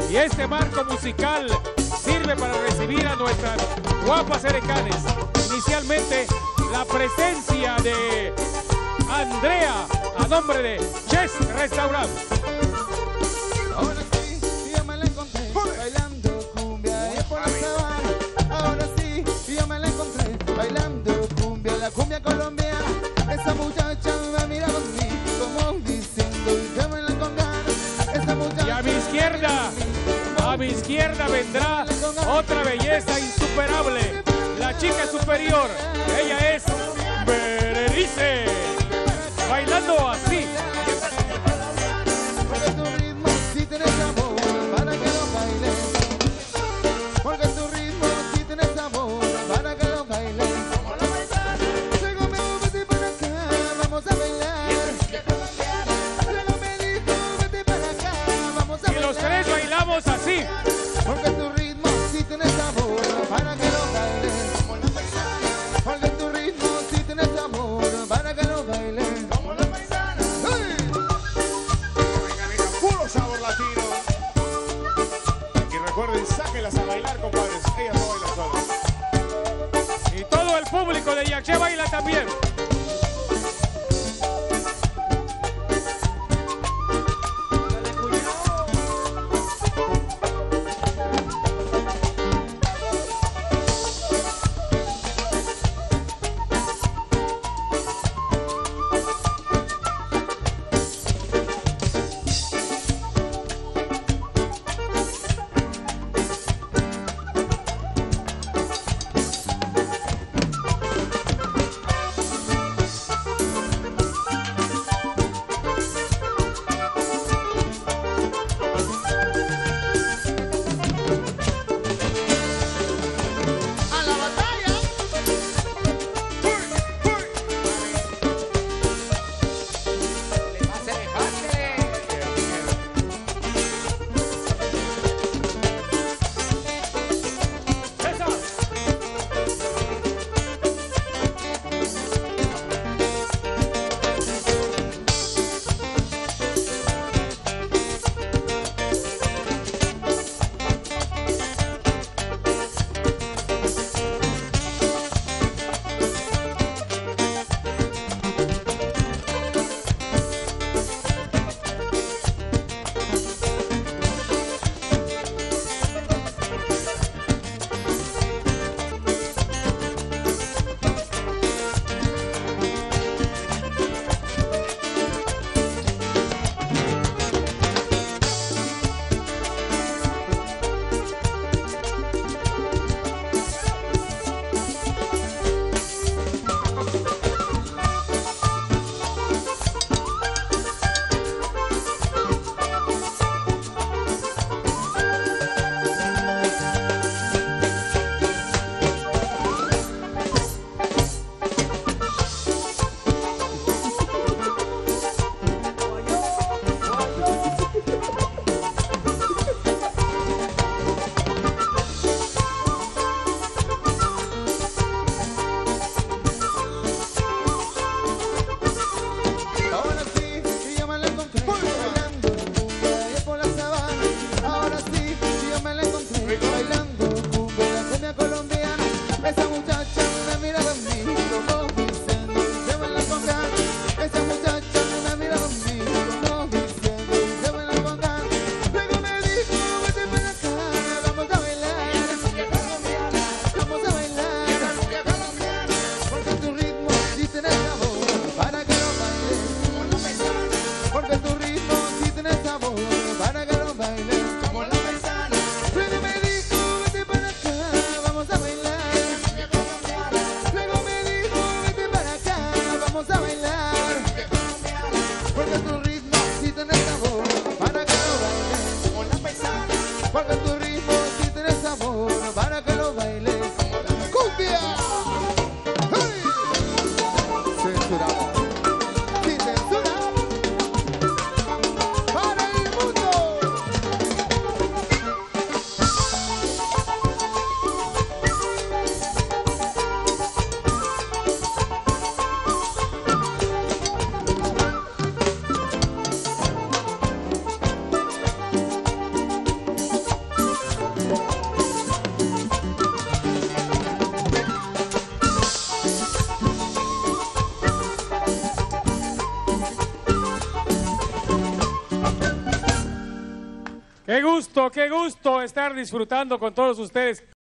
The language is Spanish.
Y este marco musical sirve para recibir a nuestras guapas edecanes. Inicialmente, la presencia de Andrea a nombre de Chess Restaurant. Ahora sí, yo me la encontré bailando cumbia por la sabana. Ahora sí, yo me la encontré bailando cumbia, la cumbia colombiana. Esa muchacha me mira a mí como diciendo que me la encontré. Esa muchacha. Y a mi izquierda vendrá otra belleza insuperable, la chica superior. Ella es Berenice, bailando así. Porque tu ritmo si tienes sabor para que lo bailes. Porque tu ritmo si tienes sabor para que lo bailes. Luego me dijo vete para acá, vamos a bailar. Luego me dijo vete para acá, vamos a bailar. Y los tres bailamos así. Porque tu ritmo si tienes sabor para que lo bailes. Porque tu ritmo si tienes sabor para que lo bailes. Como la paisana. qué gusto estar disfrutando con todos ustedes.